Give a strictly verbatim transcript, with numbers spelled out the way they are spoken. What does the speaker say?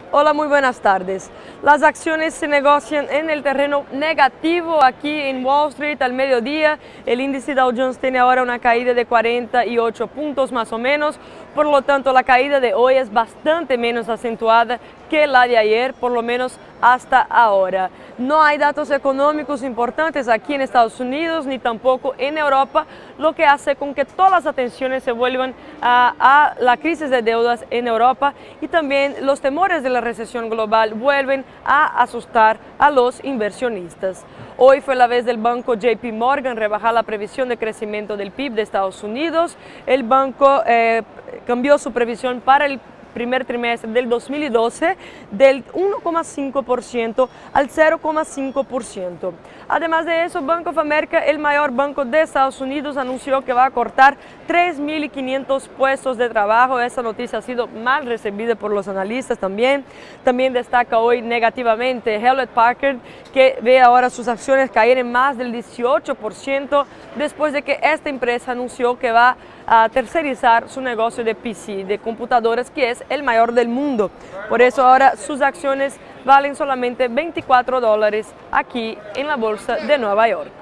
Hola, muy buenas tardes. Las acciones se negocian en el terreno negativo aquí en Wall Street al mediodía. El índice Dow Jones tiene ahora una caída de cuarenta y ocho puntos más o menos. Por lo tanto, la caída de hoy es bastante menos acentuada que la de ayer, por lo menos hasta ahora. No hay datos económicos importantes aquí en Estados Unidos ni tampoco en Europa, lo que hace con que todas las atenciones se vuelvan a, a la crisis de deudas en Europa, y también los temores de la recesión global vuelven a asustar a los inversionistas. Hoy fue la vez del banco J P Morgan rebajar la previsión de crecimiento del P I B de Estados Unidos. El banco eh, cambió su previsión para el primer trimestre del dos mil doce del uno coma cinco por ciento al cero coma cinco por ciento. Además de eso, Bank of America, el mayor banco de Estados Unidos, anunció que va a cortar tres mil quinientos puestos de trabajo. Esa noticia ha sido mal recibida por los analistas también. También destaca hoy negativamente Hewlett Packard, que ve ahora sus acciones caer en más del dieciocho por ciento después de que esta empresa anunció que va a tercerizar su negocio de P C, de computadoras, que es el mayor del mundo. Por eso ahora sus acciones valen solamente veinticuatro dólares aquí en la bolsa de Nueva York.